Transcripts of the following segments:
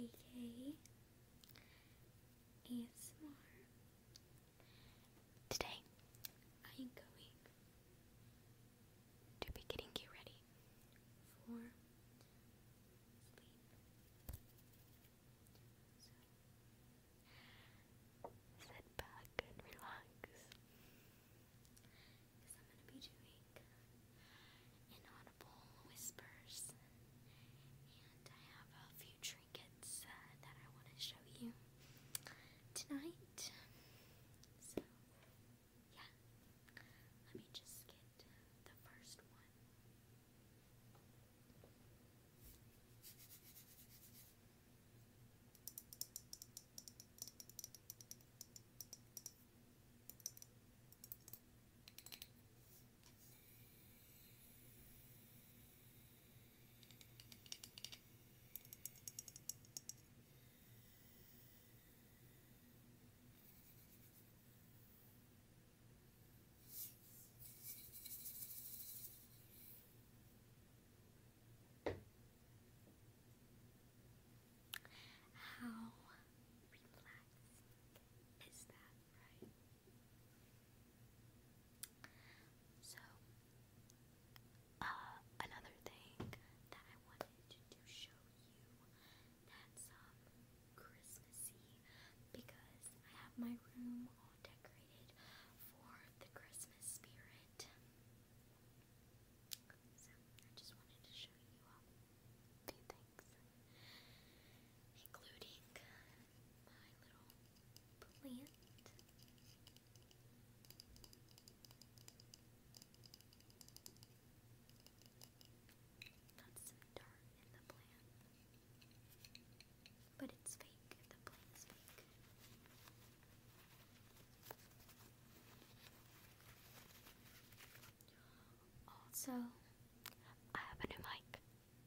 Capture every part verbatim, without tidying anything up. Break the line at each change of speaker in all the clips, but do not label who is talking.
aka A S M R. Today, I am going to be getting you ready for sleep. So, sit back and relax, because I'm going to be doing inaudible whispers, and I have a few trinkets uh, that I want to show you tonight. So, yeah, let me just get the first one. How relaxing is that, right? So, uh, another thing that I wanted to show you that's um Christmassy, because I have my room all decorated for the Christmas spirit. So I just wanted to show you a few things, including my little plant. Got some dirt in the plant, but it's fake. The plant's fake. Also, I have a new mic.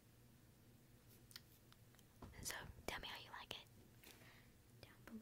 So tell me how you like it down below.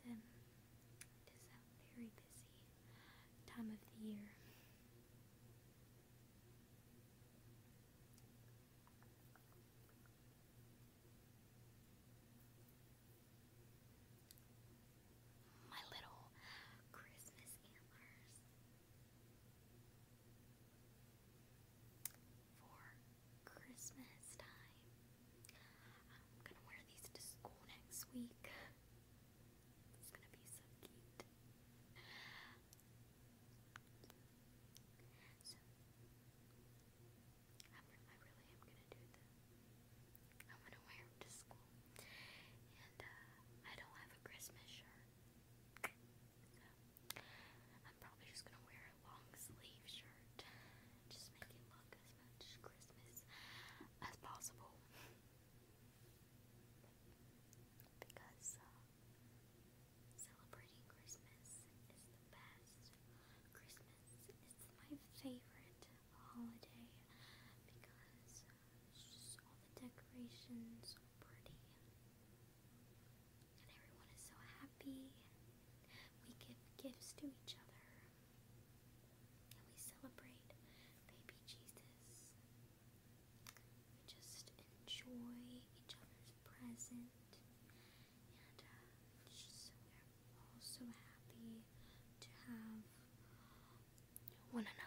um, it is a very busy time of the year. My little Christmas antlers for Christmas time. I'm gonna wear these to school next week. It's gonna be so cute. So, I'm, I really am gonna do the. I'm gonna wear them to school, and uh, I don't have a Christmas shirt, so I'm probably just gonna wear a long sleeve shirt. Just make it look as much Christmas as possible, because uh, celebrating Christmas is the best. Christmas is my favorite holiday because it's just all the decorations are pretty and everyone is so happy. We give gifts to each other and we celebrate baby Jesus. We just enjoy each other's present, and uh, it's just we're all so happy to have one another.